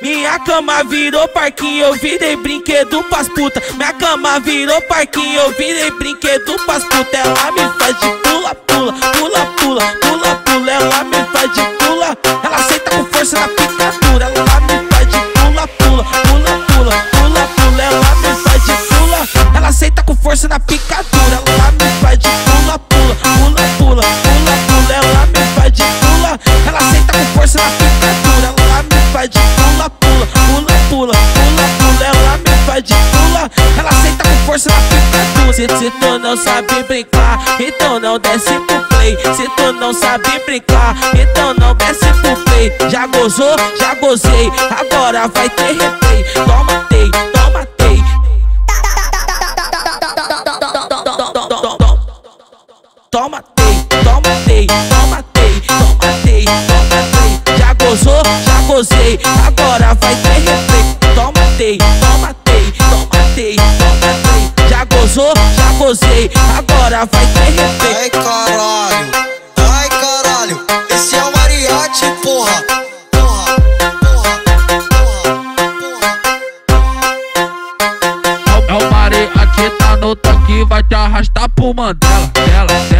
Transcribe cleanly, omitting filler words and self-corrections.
Minha cama virou parquinho, eu virei brinquedo pras puta. Minha cama virou parquinho, eu virei brinquedo pras puta. Ela me faz de pula, pula, pula, pula, pula, pula. Ela me faz de pula, ela senta com força na picadura. Ela me faz de pula, pula, pula, pula, pula, pula. Ela me faz de pula, ela senta com força na picadura. Ela me faz de pula, pula, pula, pula, pula, pula. Ela me faz de pula, ela senta com força na picadura. Ela me faz de pula, pula, pula, pula, pula, pula. Ela me faz de pula, ela senta com força na picadura. Se tu não sabe brincar, então não desce pro play. Se tu não sabe brincar, então não desce pro play. Já gozou, já gozei, agora vai ter replay. Toma tei, toma tei. Toma tei, toma tei, toma tei, toma tei, toma tei. Já gozou, já gozei, agora vai ter replay. Toma tei, toma tei, toma tei, toma tei. Já gozou, já gozei, agora vai ter replay. Ai caralho, esse é o Mariachi, porra. É o Mariachi, tá no toque, vai te arrastar pro Mandela.